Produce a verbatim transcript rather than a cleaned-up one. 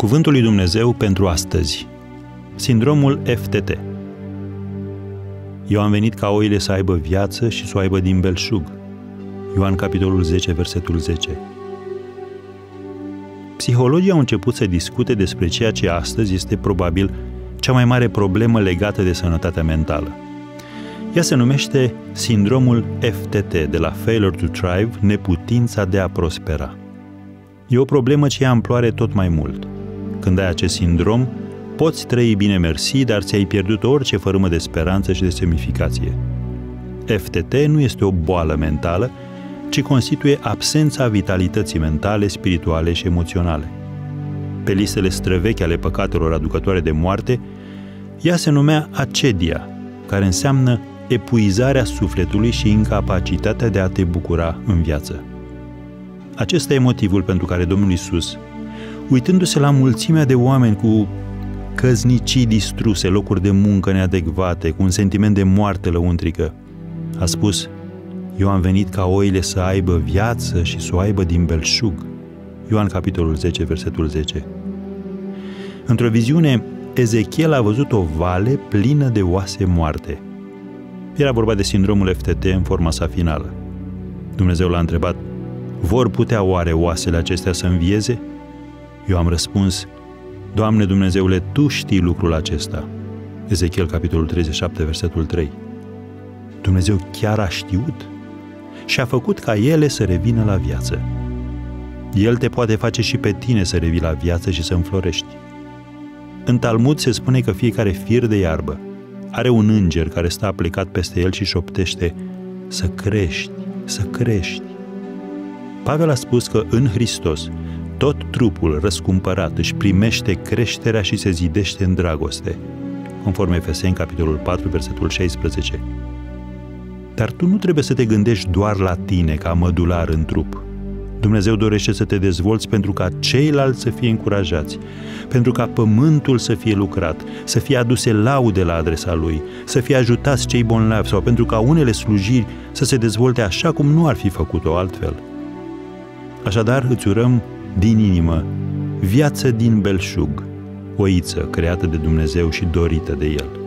Cuvântul lui Dumnezeu pentru astăzi. Sindromul F T T. Eu am venit ca oile să aibă viață și să o aibă din belșug. Ioan capitolul zece, versetul zece. Psihologii au început să discute despre ceea ce astăzi este probabil cea mai mare problemă legată de sănătatea mentală. Ea se numește sindromul F T T, de la Failure to Thrive, neputința de a prospera. E o problemă ce ia amploare tot mai mult. Când ai acest sindrom, poți trăi bine mersi, dar ți-ai pierdut orice fărâmă de speranță și de semnificație. F T T nu este o boală mentală, ci constituie absența vitalității mentale, spirituale și emoționale. Pe listele străvechi ale păcatelor aducătoare de moarte, ea se numea acedia, care înseamnă epuizarea sufletului și incapacitatea de a te bucura în viață. Acesta e motivul pentru care Domnul Iisus, uitându-se la mulțimea de oameni cu căsnicii distruse, locuri de muncă neadecvate, cu un sentiment de moarte lăuntrică, a spus: eu am venit ca oile să aibă viață și să o aibă din belșug. Ioan capitolul zece, versetul zece. Într-o viziune, Ezechiel a văzut o vale plină de oase moarte. Era vorba de sindromul F T T în forma sa finală. Dumnezeu l-a întrebat: vor putea oare oasele acestea să învieze? Eu am răspuns: Doamne Dumnezeule, Tu știi lucrul acesta. Ezechiel capitolul treizeci și șapte, versetul trei. Dumnezeu chiar a știut și a făcut ca ele să revină la viață. El te poate face și pe tine să revii la viață și să înflorești. În Talmud se spune că fiecare fir de iarbă are un înger care stă aplicat peste el și șoptește: să crești, să crești. Pavel a spus că în Hristos tot trupul răscumpărat își primește creșterea și se zidește în dragoste, conform Efeseni, capitolul patru, versetul șaisprezece. Dar tu nu trebuie să te gândești doar la tine ca mădular în trup. Dumnezeu dorește să te dezvolți pentru ca ceilalți să fie încurajați, pentru ca pământul să fie lucrat, să fie aduse laude la adresa Lui, să fie ajutați cei bolnavi sau pentru ca unele slujiri să se dezvolte așa cum nu ar fi făcut-o altfel. Așadar, îți urăm din inimă viață din belșug, oiță creată de Dumnezeu și dorită de El.